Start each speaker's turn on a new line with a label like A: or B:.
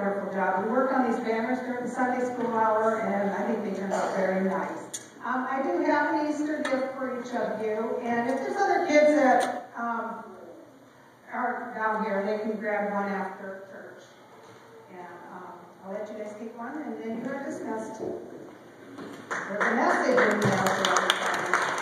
A: wonderful job. We work on these banners during the Sunday school hour, and I think they turn out very nice. I do have an Easter gift for each of you, and if there's other kids that are down here, they can grab one after church. And I'll let you guys take one, and then you're dismissed. There's a message in there for everybody.